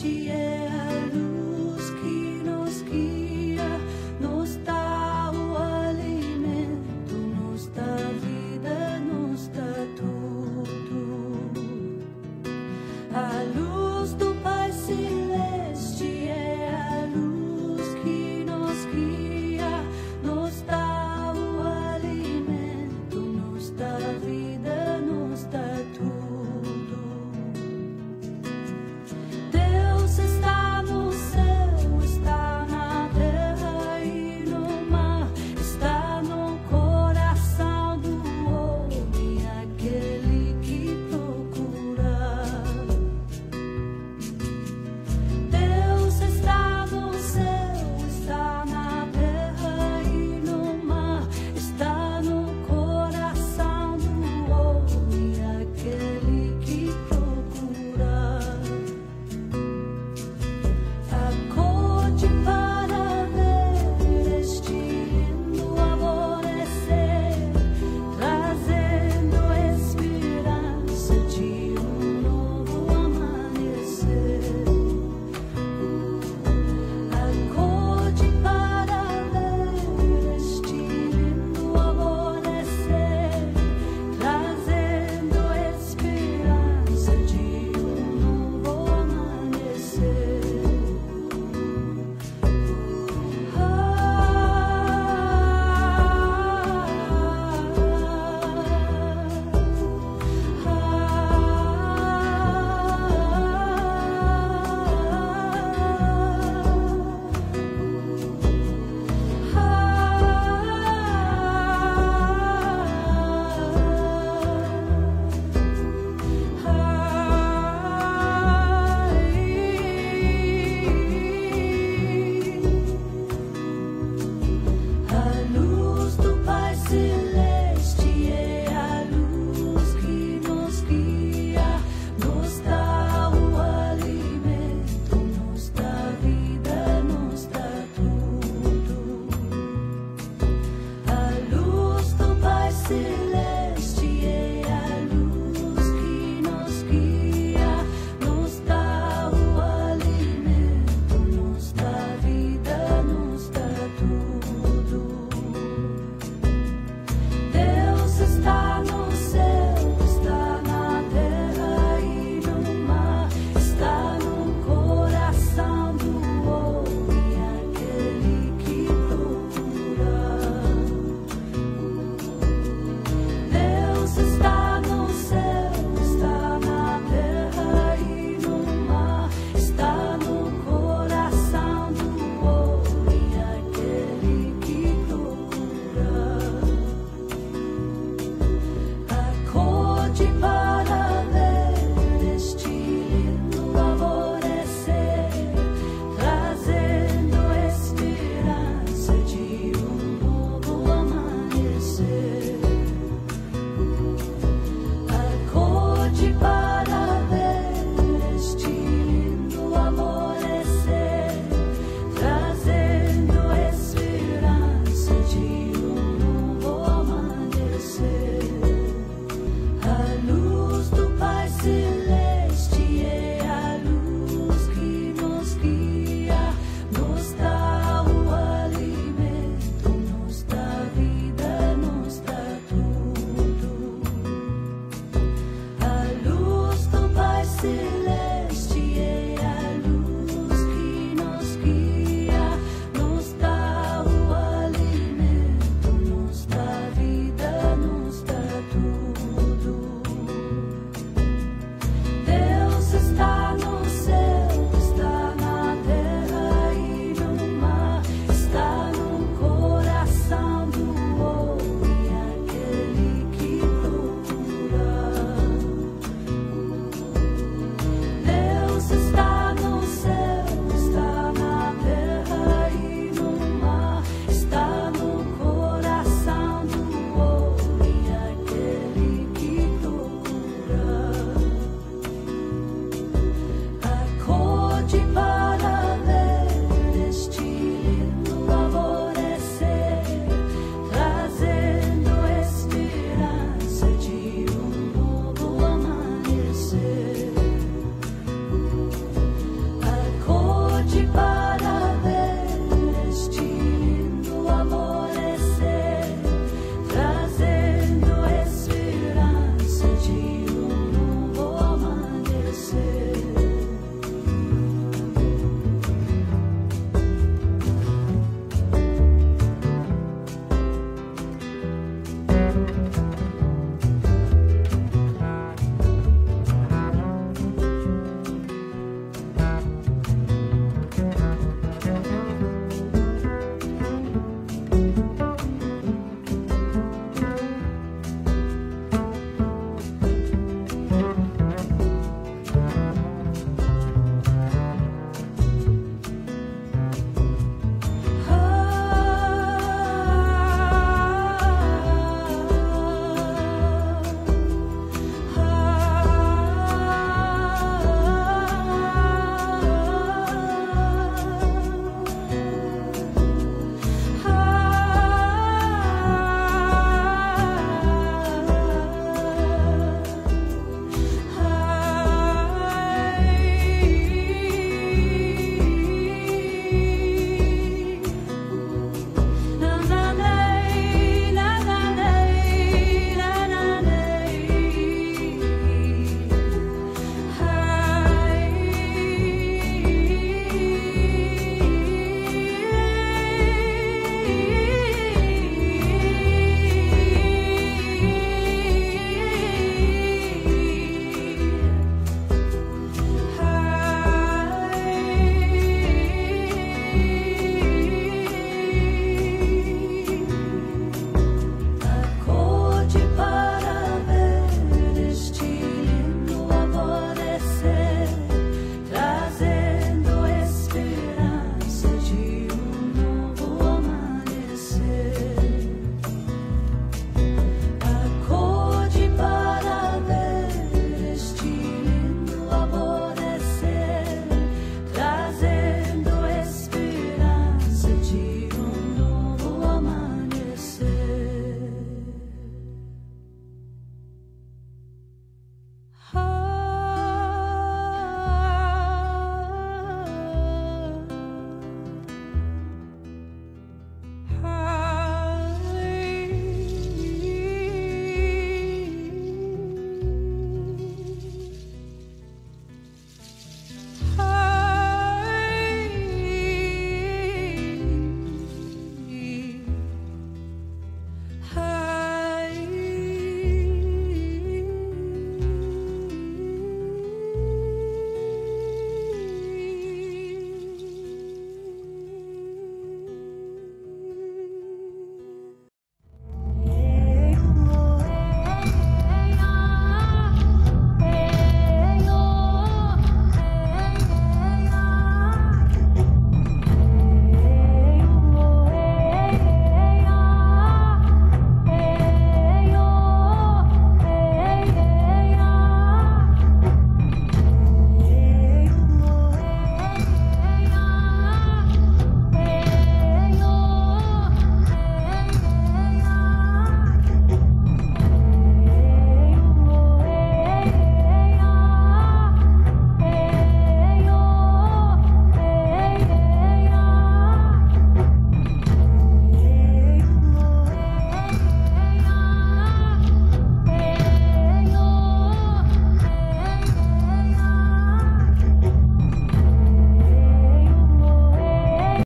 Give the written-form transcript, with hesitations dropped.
celeste é a luz que nos guia, nos dá o alimento, nos dá vida, nos dá tudo. A luz do Pai celeste é a luz que nos guia, nos dá o alimento, nos dá vida, nos dá tudo. Deus está no céu, está na terra e no mar, está no coração do homem, aquele que procura. Deus está no céu, está na terra e no mar, está no coração do homem, aquele que procura. Acorde para ver este lindo amanhecer, trazendo esperança de novo amanhecer. Acorde para ver este lindo amanhecer, trazendo esperança de novo amanhecer. A luz do Pai celeste é a luz que nos guia, nos dá o alimento, nos dá vida, nos dá tudo. A luz do Pai celeste é a luz que nos guia, nos dá o alimento, nos dá vida, nos dá tudo. Deus está no céu, está na terra e no mar, está no coração do homem, aquele que procura. Deus está no céu, está na terra e no mar, está no coração do homem, aquele que procura. Acorde para ver este lindo amanhecer, trazendo esperança de novo amanhecer. Acorde para ver este lindo amanhecer, trazendo esperança de novo amanhecer. A luz do Pai celeste é a luz que nos guia, nos dá o alimento, nos dá vida, nos dá tudo. A luz do Pai celeste